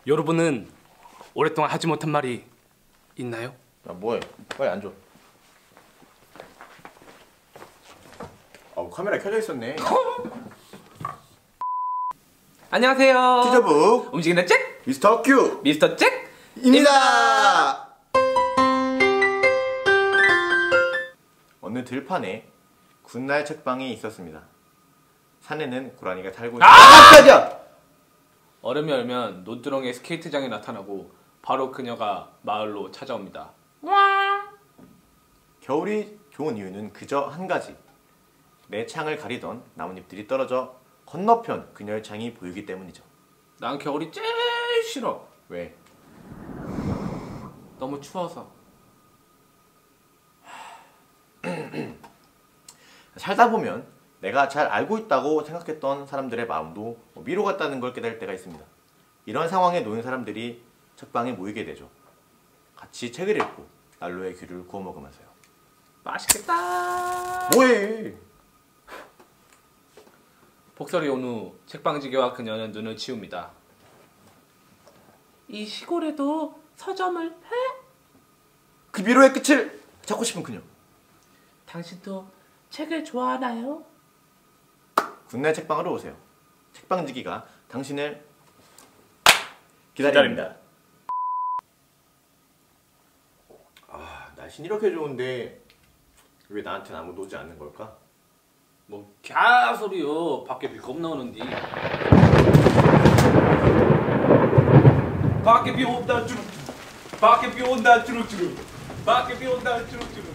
여러분은 오랫동안 하지 못한 말이 있나요? 야 뭐해? 빨리 앉아. 카메라 켜져 있었네. 안녕하세요. 티저북 움직이는 잭 미스터 큐 미스터 잭입니다. 어느 들판에 굿날 책방이 있었습니다. 산에는 고라니가 살고 깜짝이야! 얼음이 얼면 논두렁에 스케이트장이 나타나고 바로 그녀가 마을로 찾아옵니다. 겨울이 좋은 이유는 그저 한 가지. 내 창을 가리던 나뭇잎들이 떨어져 건너편 그녀의 창이 보이기 때문이죠. 난 겨울이 제일 싫어. 왜? 너무 추워서. 살다 보면 내가 잘 알고 있다고 생각했던 사람들의 마음도 미로 같다는 걸 깨달을 때가 있습니다. 이런 상황에 놓인 사람들이 책방에 모이게 되죠. 같이 책을 읽고 난로의 귤을 구워 먹으면서요. 맛있겠다. 뭐해? 복설이 온 후 책방지기와 그녀는 눈을 치웁니다. 이 시골에도 서점을 해? 그 미로의 끝을 찾고 싶은 그녀. 당신도 책을 좋아하나요? 굿날 책방으로 오세요. 책방지기가 당신을 기다립니다. 날씨는 이렇게 좋은데 왜 나한테는 아무도 오지 않는 걸까? 뭐 개소리요. 밖에 비 겁나 오는디. 밖에 비 온다 주룩주룩. 밖에 비 온다 주룩주룩. 밖에 비 온다 주룩주룩.